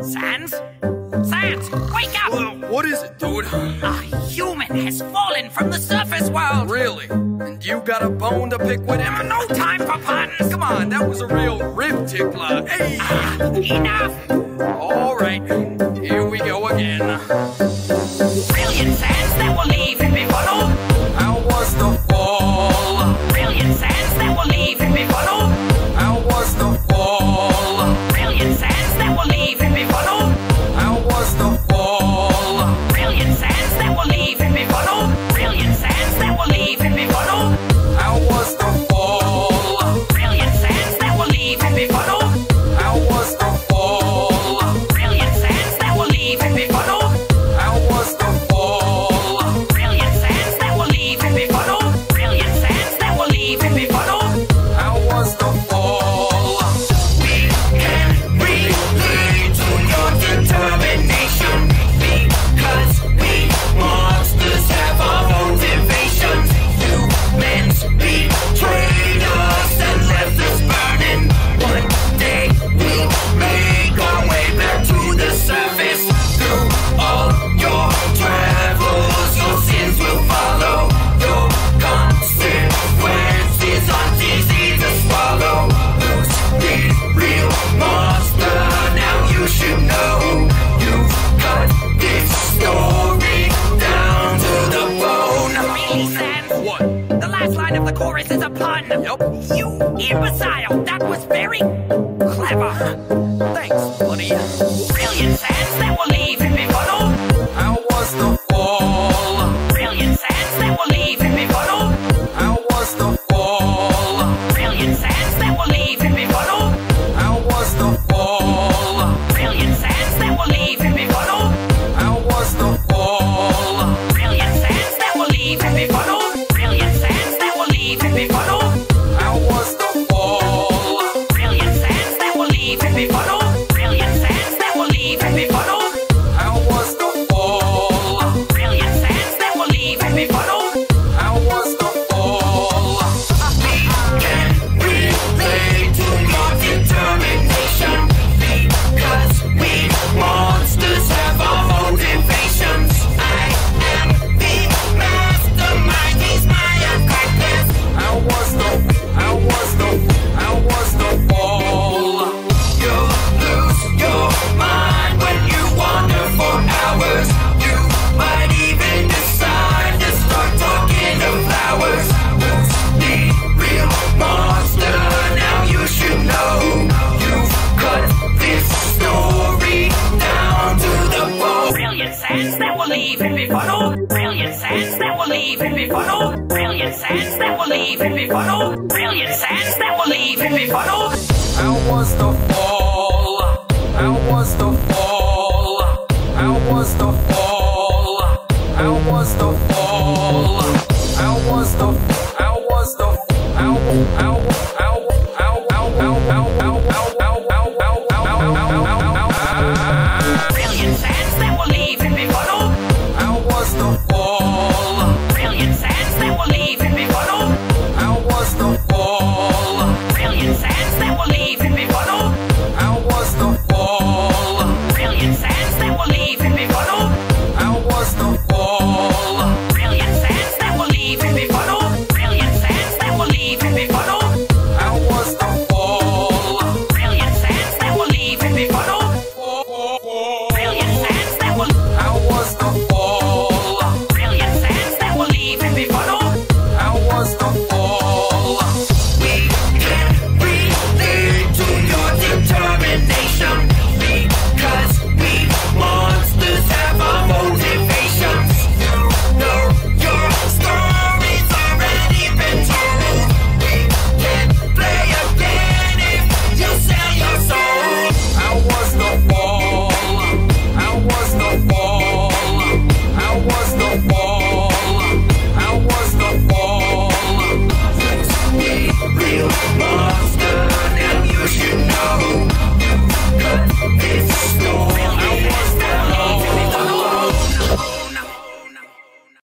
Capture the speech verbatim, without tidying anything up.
Sans? Sans, wake up! Uh, what is it, dude? A human has fallen from the surface world! Really? And you got a bone to pick with him? No time for puns! Come on, that was a real rib tickler. Hey! Ah, enough! All right, here we go again. Brilliant Sans that will leave him befuddled! How was the fall? Brilliant Sans that will leave him befuddled! How was the fall? Brilliant Sans that will leave him befuddled! How was the fall? Brilliant Sans that will leave him befuddled! Brilliant Sans that will leave him befuddled! How was the fall? Brilliant Sans that will leave him befuddled! How was the fall? Brilliant Sans that will leave him befuddled! How was the fall? Brilliant Sans that will leave him befuddled! Brilliant Sans that will leave him befuddled! How was the fall? We can relate to your determination, because we monsters have our motivations. Humans betrayed us and left us burning. One day we'll make our way back to the surface. Through all your travels, your sins will follow. Your consequences aren't easy to swallow. Who's the real monster? Now you should know. You've got this story down to the bone. Really, Sans? What? The last line of the chorus is a pun. Yep. You imbecile! That was very clever. Thanks, buddy. Brilliant Sans that will leave him befuddled. How was the fall? Brilliant Sans that will leave him befuddled. How was the fall? Brilliant Sans that will leave him befuddled. How was the fall? Brilliant Sans that will leave him befuddled. How was the fall? Brilliant Sans that will leave him befuddled. Brilliant Sans that will leave him befuddled. How was the fall? Brilliant Sans that will leave him befuddled. Brilliant Sans that will leave him befuddled. How was the fall? Brilliant Sans that will leave him befuddled. How was the fall? We can relate to your determination, because we monsters have our motivations. I am the mastermind, he's my apprentice. How was the, how was the, how was the fall? You'll lose your mind when you wander for hours. You might even decide to start talking to flowers. Who's the real monster? Now you should know. You've cut this story down to the bone. Brilliant Sans that will leave him befuddled. Brilliant Sans that will leave him befuddled. Brilliant Sans that will leave him befuddled. Brilliant Sans that will leave him befuddled. How was the fall? How was the fall?